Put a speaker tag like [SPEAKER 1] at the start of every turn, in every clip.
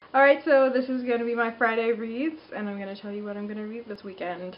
[SPEAKER 1] Alright, so this is going to be my Friday reads, and I'm going to tell you what I'm going to read this weekend.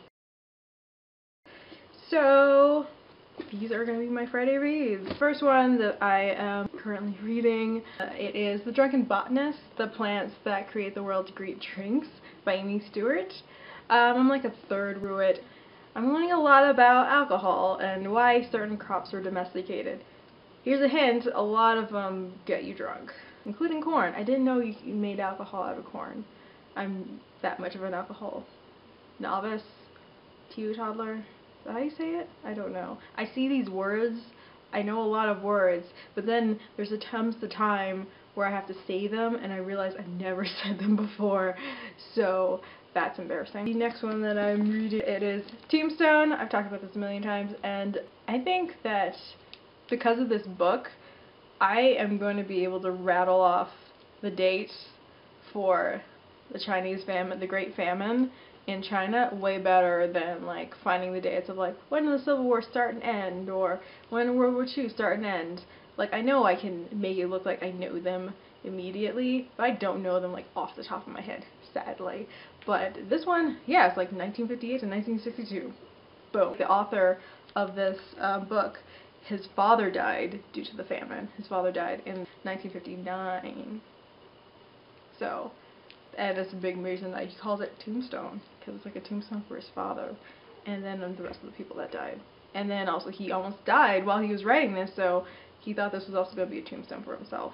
[SPEAKER 1] So, these are going to be my Friday reads. The first one that I am currently reading, it is The Drunken Botanist, The Plants That Create the World's Great Drinks by Steward. I'm like a third through it. I'm learning a lot about alcohol and why certain crops are domesticated. Here's a hint, a lot of them get you drunk, including corn. I didn't know you made alcohol out of corn. I'm that much of an alcohol novice, teetotaler. Is that how you say it? I don't know. I see these words, I know a lot of words, but then there's comes the time where I have to say them and I realize I've never said them before, so that's embarrassing. The next one that I'm reading, it is Tombstone. I've talked about this a million times, and I think that because of this book, I am going to be able to rattle off the dates for the Chinese famine, the Great Famine in China, way better than like finding the dates of like when did the Civil War start and end, or when did World War II start and end. Like, I know I can make it look like I know them immediately, but I don't know them like off the top of my head, sadly. But this one, yeah, it's like 1958 to 1962. Boom. The author of this book, his father died due to the famine. His father died in 1959. So, and that's a big reason that he calls it Tombstone, because it's like a tombstone for his father, and then the rest of the people that died. And then also he almost died while he was writing this, so he thought this was also going to be a tombstone for himself.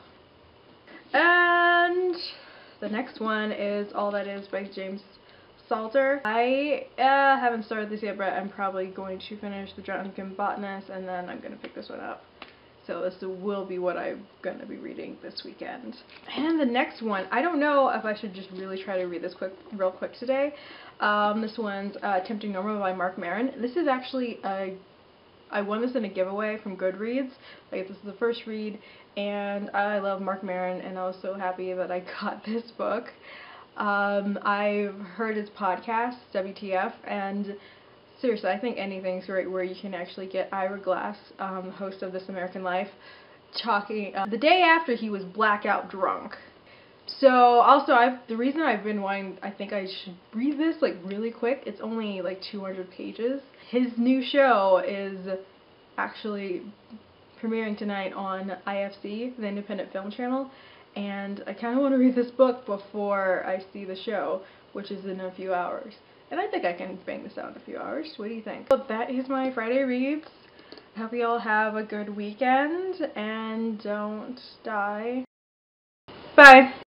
[SPEAKER 1] And the next one is All That Is by James Salter. I haven't started this yet, but I'm probably going to finish The Drunken Botanist, and then I'm going to pick this one up. So this will be what I'm going to be reading this weekend. And the next one, I don't know if I should just really try to read this real quick today. This one's Tempting Normal by Maron. This is actually I won this in a giveaway from Goodreads. Like, this is the first read, and I love Marc Maron, and I was so happy that I got this book. I've heard his podcast, WTF, and seriously, I think anything's great where you can actually get Ira Glass, the host of This American Life, talking the day after he was blackout drunk. So, also, the reason I've been wanting, I think I should read this, like, really quick. It's only, like, 200 pages. His new show is actually premiering tonight on IFC, the Independent Film Channel, and I kind of want to read this book before I see the show, which is in a few hours. And I think I can bang this out in a few hours. What do you think? So that is my Friday reads. I hope you all have a good weekend, and don't die. Bye!